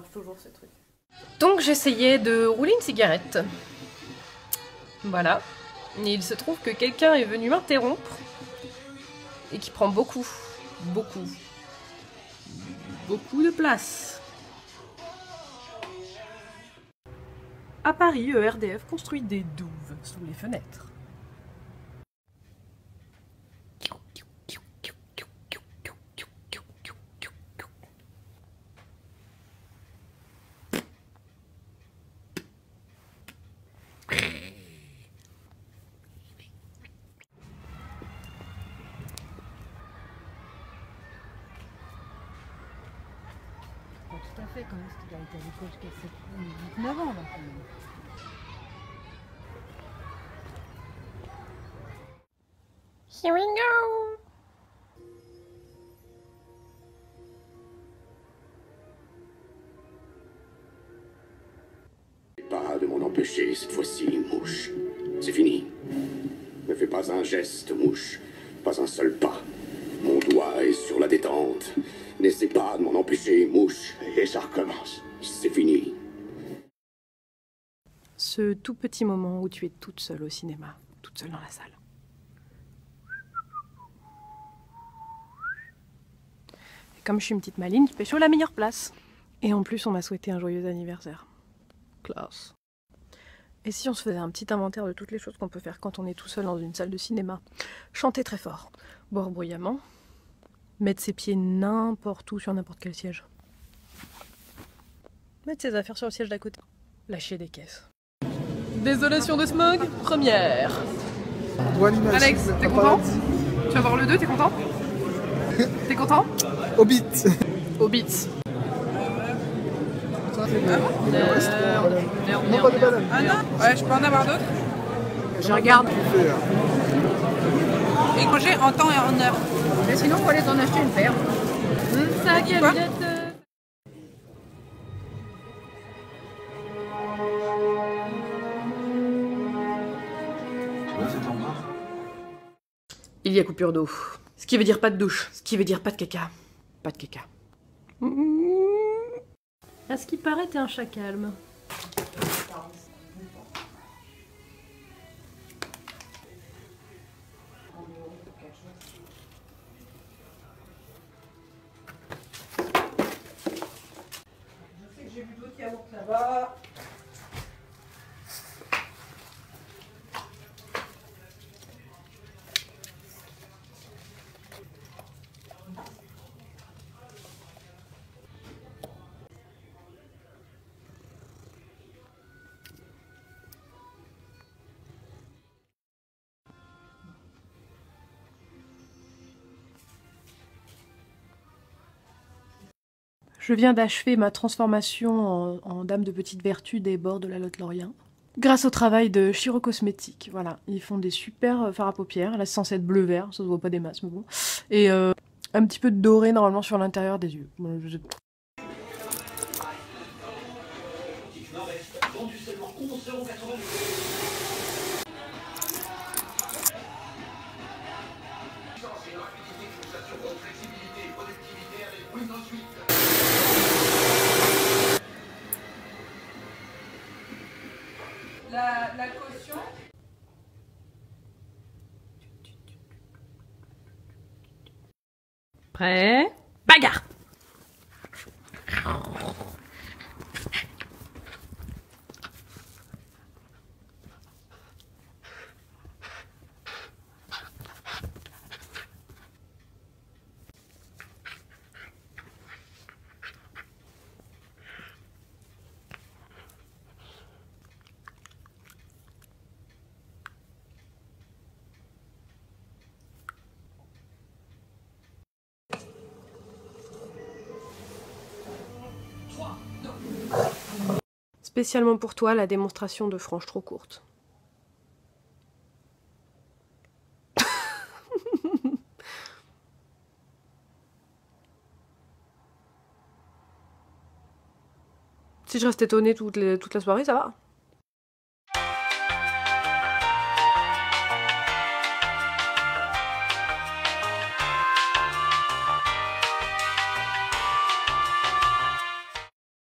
marche toujours ce truc. Donc j'essayais de rouler une cigarette. Voilà. Et il se trouve que quelqu'un est venu m'interrompre et qui prend beaucoup de place. À Paris, ERDF construit des douves sous les fenêtres. Tout à fait, quand même, c'était à l'école jusqu'à 19 ans, là, quand même. Here we go! Pas de m'en empêcher cette fois-ci, mouche. C'est fini. Ne fais pas un geste, mouche. Pas un seul pas. Mon doigt est sur la détente. N'essaie pas de m'en empêcher, mouche. Et ça recommence. C'est fini. Ce tout petit moment où tu es toute seule au cinéma, toute seule dans la salle. Et comme je suis une petite maligne, je pécho la meilleure place. Et en plus, on m'a souhaité un joyeux anniversaire. Classe. Et si on se faisait un petit inventaire de toutes les choses qu'on peut faire quand on est tout seul dans une salle de cinéma? Chanter très fort, boire bruyamment, mettre ses pieds n'importe où sur n'importe quel siège. Mettre ses affaires sur le siège d'à côté. Lâcher des caisses. Désolation de smog, première. Alex, t'es content? Tu vas voir le 2, t'es content? T'es content? Hobbit. Hobbit. Non, pas de banane. Ah non? Ouais, je peux en avoir d'autres? Je regarde. Et manger en temps et en heure. Mais sinon, faut aller t'en acheter une paire. Ça Quoi? Il y a coupure d'eau. Ce qui veut dire pas de douche. Ce qui veut dire pas de caca. Pas de caca. À ce qui paraît, t'es un chat calme. Je sais que j'ai vu d'autres yaourts là-bas. Je viens d'achever ma transformation en dame de petite vertu des bords de la Lotte-Lorient. Grâce au travail de Chiro Cosmétiques, voilà. Ils font des super fards à paupières. Là, c'est censé être bleu-vert, ça se voit pas des masses, mais bon. Et un petit peu de doré, normalement, sur l'intérieur des yeux. Bon, La caution. Prêt? Bagarre! Spécialement pour toi, la démonstration de franges trop courte. Si je reste étonnée toute la soirée, ça va.